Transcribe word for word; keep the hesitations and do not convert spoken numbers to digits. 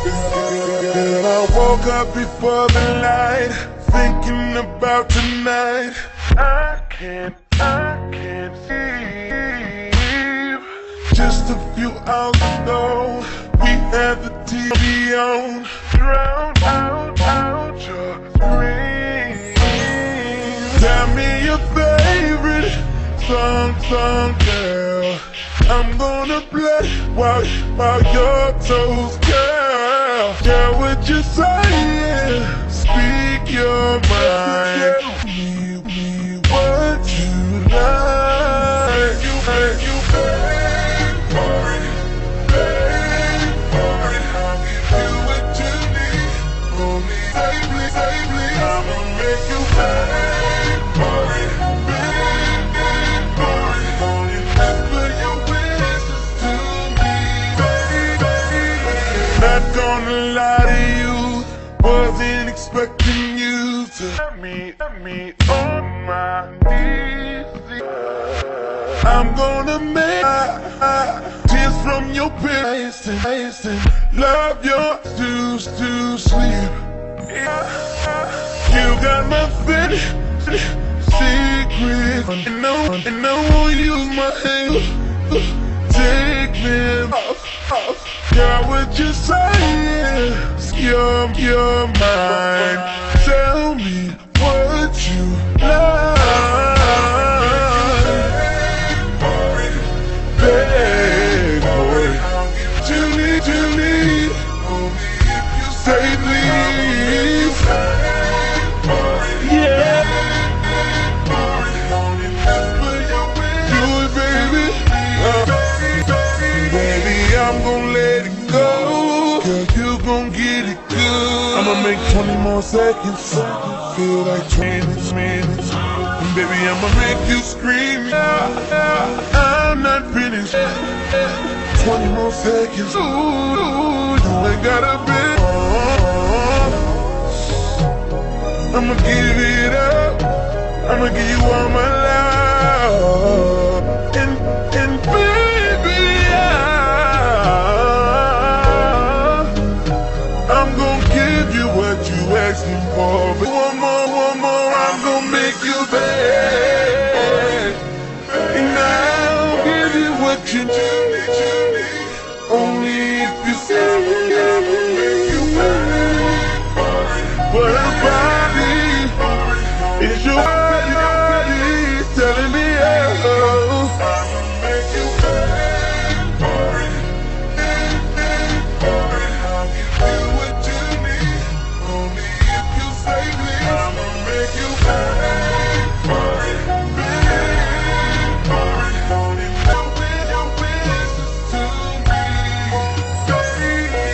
Girl, I woke up before the light, thinking about tonight. I can't, I can't sleep. Just a few hours ago, we had the T V on, drown out, out your screams. Tell me your favorite song, song, girl. I'm gonna play while, while your toes curl. Girl, what you saying? Speak your mind. Tell me, me what you like. You, you beg for it, beg for it. I'll give you what you need. Only safely, safely. I'ma make you beg for it, beg, beg for it. Only whisper your wishes to me, baby. Not gonna lie to you, wasn't expecting you to let me, let me on my knees. I'm gonna make tears from your face and love your to to sleep. You got my fit secret, and I and I won't use my hand. Take them off, off. Girl, what you saying? You're, you're mine. Tell me what you like. Beg for it. You need, you need. Only if you say please. Yeah. Do it, baby. Uh, baby, I'm gonna let it go. Girl, you gon' get it good. I'ma make twenty more seconds. Feel like twenty minutes. And baby, I'ma make you scream. I'm not finished. twenty more seconds. Ooh, you ain't gotta be. I'ma give it up. I'ma give you all my love. And, and baby, I, I'm gonna give you what you asking for. But one more, one more, I'm gonna make you beg. And I'll give you what you need. Only if you say I'ma make you beg. But her body is your body telling me oh. I'ma make you beg for it, beg, beg for it. I'll give you what you need. Only if you say please. I'ma make you beg for it, beg for it. Only your wish, your wishes to me, baby.